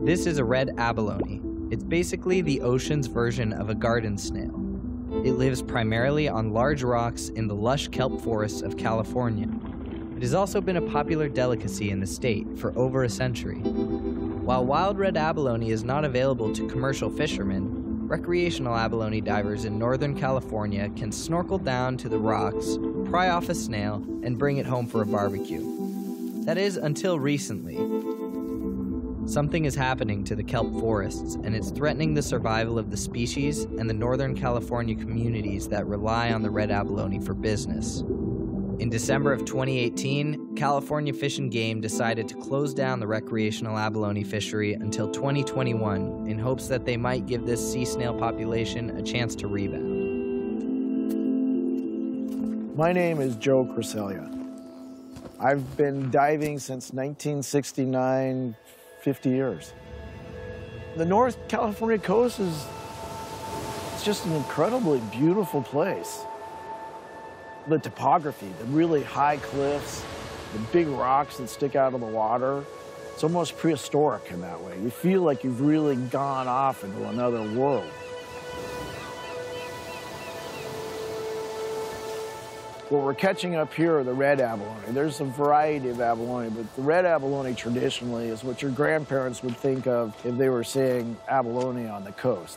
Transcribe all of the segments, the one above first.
This is a red abalone. It's basically the ocean's version of a garden snail. It lives primarily on large rocks in the lush kelp forests of California. It has also been a popular delicacy in the state for over a century. While wild red abalone is not available to commercial fishermen, recreational abalone divers in Northern California can snorkel down to the rocks, pry off a snail, and bring it home for a barbecue. That is, until recently. Something is happening to the kelp forests, and it's threatening the survival of the species and the Northern California communities that rely on the red abalone for business. In December of 2018, California Fish and Game decided to close down the recreational abalone fishery until 2021 in hopes that they might give this sea snail population a chance to rebound. My name is Joe Cresselia. I've been diving since 1969, 50 years. The North California coast it's just an incredibly beautiful place. The topography, the really high cliffs, the big rocks that stick out of the water, it's almost prehistoric in that way. You feel like you've really gone off into another world. What we're catching up here are the red abalone. There's a variety of abalone, but the red abalone traditionally is what your grandparents would think of if they were seeing abalone on the coast.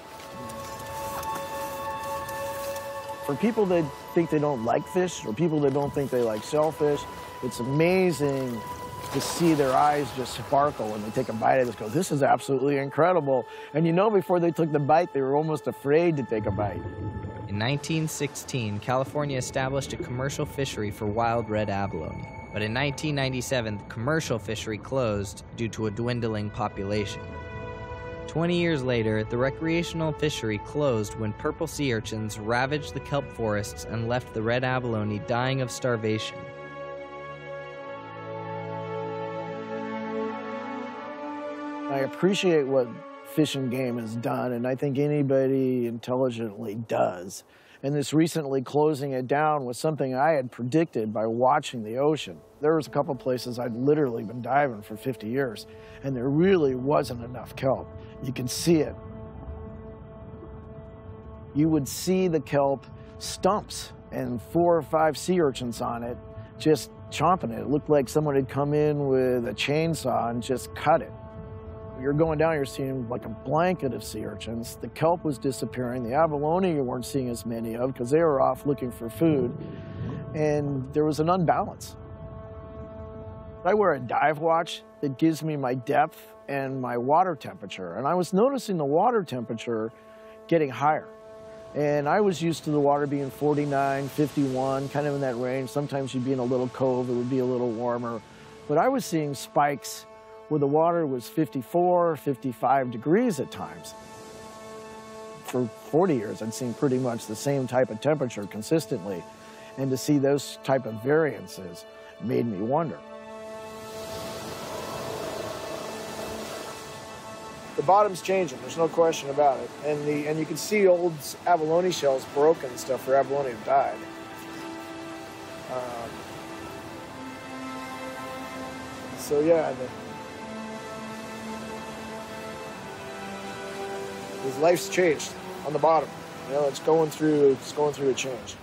For people that think they don't like fish, or people that don't think they like shellfish, it's amazing to see their eyes just sparkle when they take a bite of this. Go, this is absolutely incredible. And you know, before they took the bite, they were almost afraid to take a bite. In 1916, California established a commercial fishery for wild red abalone. But in 1997, the commercial fishery closed due to a dwindling population. 20 years later, the recreational fishery closed when purple sea urchins ravaged the kelp forests and left the red abalone dying of starvation. I appreciate what Fish and Game has done, and I think anybody intelligently does. And this recently closing it down was something I had predicted by watching the ocean. There was a couple places I'd literally been diving for 50 years, and there really wasn't enough kelp. You can see it. You would see the kelp stumps and 4 or 5 sea urchins on it, just chomping it. It looked like someone had come in with a chainsaw and just cut it. You're going down, you're seeing like a blanket of sea urchins. The kelp was disappearing. The abalone you weren't seeing as many of because they were off looking for food. And there was an unbalance. I wear a dive watch that gives me my depth and my water temperature. And I was noticing the water temperature getting higher. And I was used to the water being 49, 51, kind of in that range. Sometimes you'd be in a little cove, it would be a little warmer. But I was seeing spikes where the water was 54, 55 degrees at times. For 40 years, I'd seen pretty much the same type of temperature consistently. And to see those type of variances made me wonder. The bottom's changing, there's no question about it. And you can see old abalone shells broken and stuff where abalone have died. So yeah, his life's changed on the bottom. You know, it's going through a change.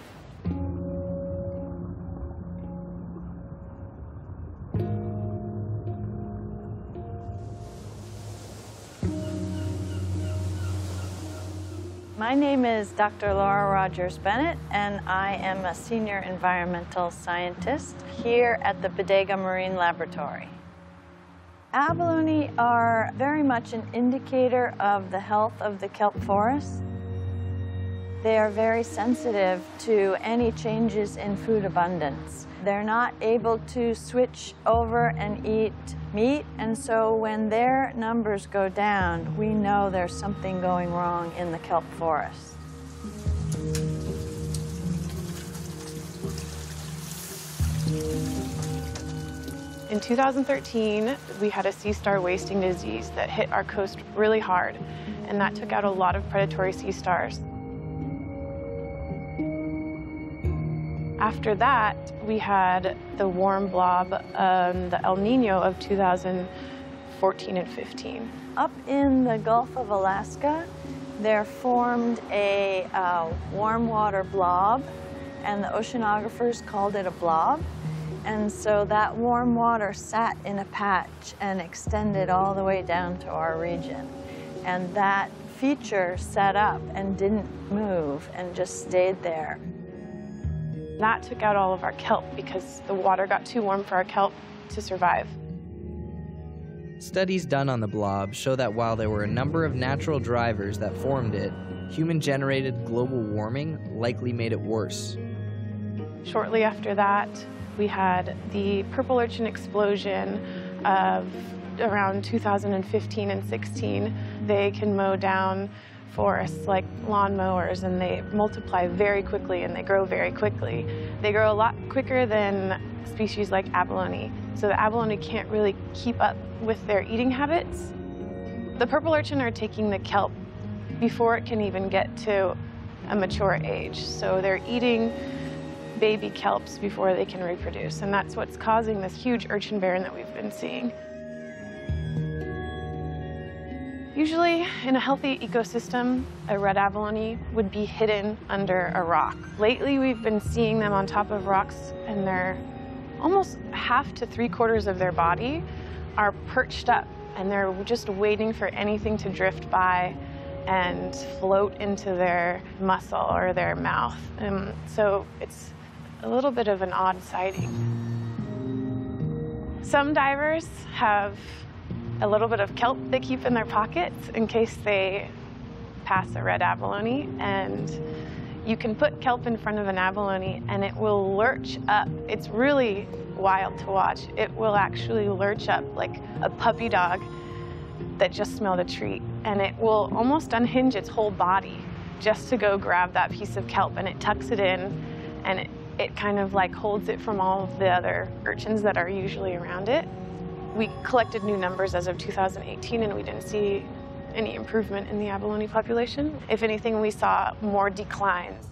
My name is Dr. Laura Rogers Bennett, and I am a senior environmental scientist here at the Bodega Marine Laboratory. Abalone are very much an indicator of the health of the kelp forest. They are very sensitive to any changes in food abundance. They're not able to switch over and eat meat, and so when their numbers go down, we know there's something going wrong in the kelp forest. In 2013, we had a sea star wasting disease that hit our coast really hard, and that took out a lot of predatory sea stars. After that, we had the warm blob, the El Nino of 2015, 14 and 15. Up in the Gulf of Alaska, there formed a warm water blob, and the oceanographers called it a blob. And so that warm water sat in a patch and extended all the way down to our region. And that feature set up and didn't move and just stayed there. That took out all of our kelp because the water got too warm for our kelp to survive. Studies done on the blob show that while there were a number of natural drivers that formed it, human-generated global warming likely made it worse. Shortly after that, we had the purple urchin explosion of around 2015 and 16. They can mow down forests like lawnmowers, and they multiply very quickly and they grow very quickly. They grow a lot quicker than species like abalone, so the abalone can't really keep up with their eating habits. The purple urchin are taking the kelp before it can even get to a mature age, so they're eating baby kelps before they can reproduce, and that's what's causing this huge urchin barren that we've been seeing. Usually, in a healthy ecosystem, a red abalone would be hidden under a rock. Lately, we've been seeing them on top of rocks, and they're almost half to 3/4 of their body are perched up, and they're just waiting for anything to drift by and float into their muscle or their mouth. So it's a little bit of an odd sighting. Some divers have a little bit of kelp they keep in their pockets in case they pass a red abalone, and you can put kelp in front of an abalone and it will lurch up. It's really wild to watch. It will actually lurch up like a puppy dog that just smelled a treat, and it will almost unhinge its whole body just to go grab that piece of kelp, and it tucks it in, and it kind of like holds it from all of the other urchins that are usually around it. We collected new numbers as of 2018, and we didn't see any improvement in the abalone population. If anything, we saw more declines.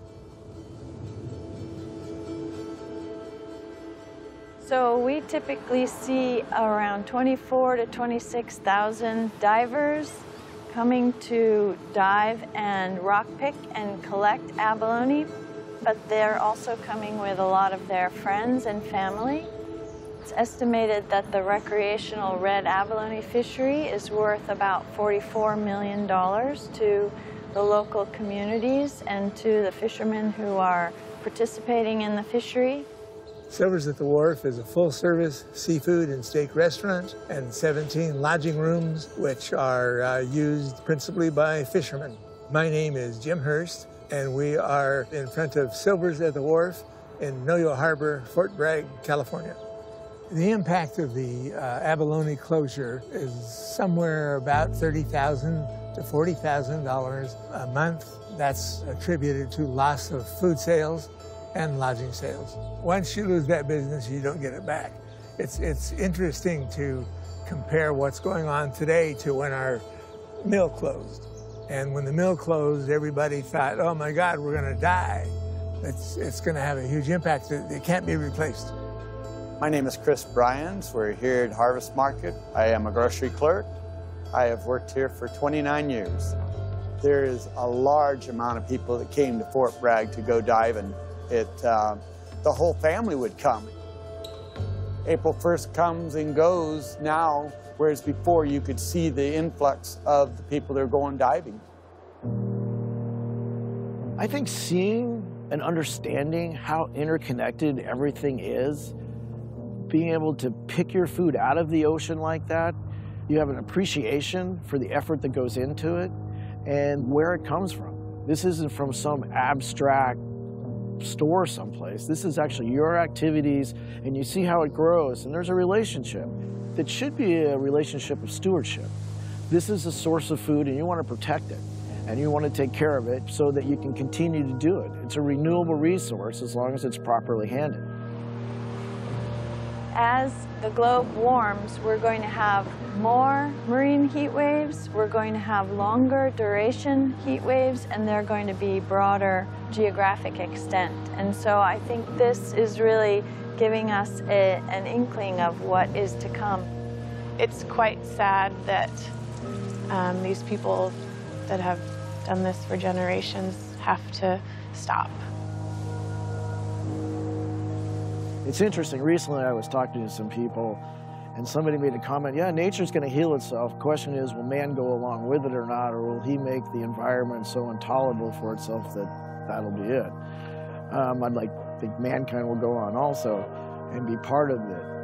So we typically see around 24 to 26,000 divers coming to dive and rock pick and collect abalone, but they're also coming with a lot of their friends and family. It's estimated that the recreational red abalone fishery is worth about $44 million to the local communities and to the fishermen who are participating in the fishery. Silver's at the Wharf is a full-service seafood and steak restaurant and 17 lodging rooms, which are used principally by fishermen. My name is Jim Hurst, and we are in front of Silver's at the Wharf in Noyo Harbor, Fort Bragg, California. The impact of the abalone closure is somewhere about $30,000 to $40,000 a month. That's attributed to loss of food sales and lodging sales. Once you lose that business, you don't get it back. It's interesting to compare what's going on today to when our mill closed. And when the mill closed, everybody thought, oh my God, we're gonna die. It's gonna have a huge impact. It can't be replaced. My name is Chris Bryans. We're here at Harvest Market. I am a grocery clerk. I have worked here for 29 years. There is a large amount of people that came to Fort Bragg to go diving. The whole family would come. April 1st comes and goes now, whereas before you could see the influx of the people that are going diving. I think seeing and understanding how interconnected everything is, being able to pick your food out of the ocean like that, you have an appreciation for the effort that goes into it and where it comes from. This isn't from some abstract store someplace. This is actually your activities, and you see how it grows, and there's a relationship that should be a relationship of stewardship. This is a source of food, and you want to protect it, and you want to take care of it so that you can continue to do it. It's a renewable resource as long as it's properly handled. As the globe warms, we're going to have more marine heat waves, we're going to have longer duration heat waves, and they're going to be broader geographic extent. And so I think this is really giving us an inkling of what is to come. It's quite sad that these people that have done this for generations have to stop. It's interesting, recently I was talking to some people and somebody made a comment, yeah, nature's gonna heal itself. Question is, will man go along with it or not, or will he make the environment so intolerable for itself that that'll be it? I'd like to think mankind will go on also and be part of it.